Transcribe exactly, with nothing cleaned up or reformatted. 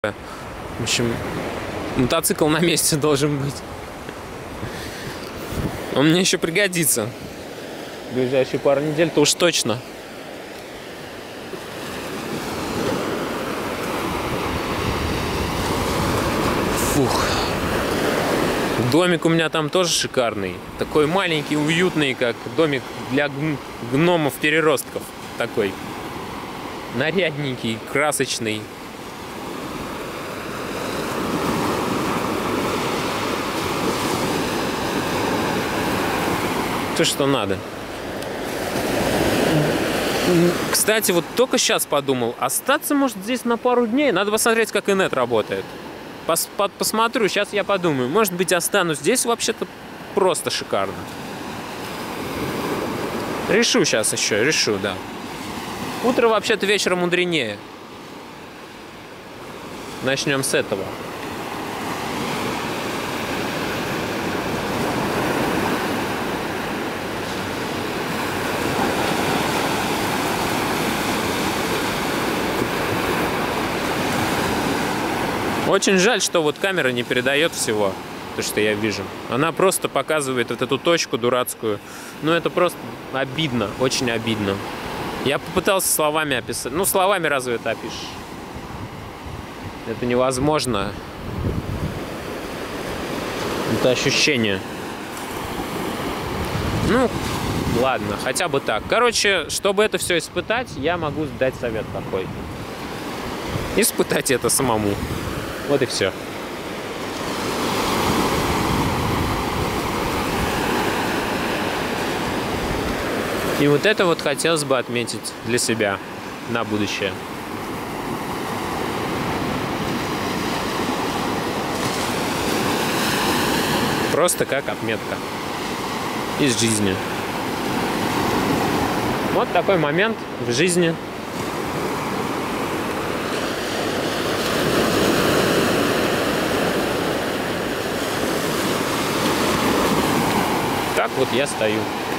В общем, мотоцикл на месте должен быть. Он мне еще пригодится. В ближайшие пару недель-то уж точно. Фух. Домик у меня там тоже шикарный. Такой маленький, уютный, как домик для гномов-переростков. Такой. Нарядненький, красочный. То, что надо. Кстати, вот только сейчас подумал, остаться, может, здесь на пару дней. Надо посмотреть, как инет работает. Пос посмотрю, сейчас я подумаю. Может быть, останусь. Здесь вообще-то просто шикарно. Решу сейчас еще, решу, да. Утро вообще-то вечером мудренее. Начнем с этого. Очень жаль, что вот камера не передает всего, то, что я вижу. Она просто показывает вот эту точку дурацкую. Ну, это просто обидно, очень обидно. Я попытался словами описать. Ну, словами разве это опишешь? Это невозможно. Это ощущение. Ну, ладно, хотя бы так. Короче, чтобы это все испытать, я могу дать совет такой. Испытать это самому. Вот и все. И вот это вот хотелось бы отметить для себя на будущее. Просто как отметка из жизни. Вот такой момент в жизни. Так вот я стою.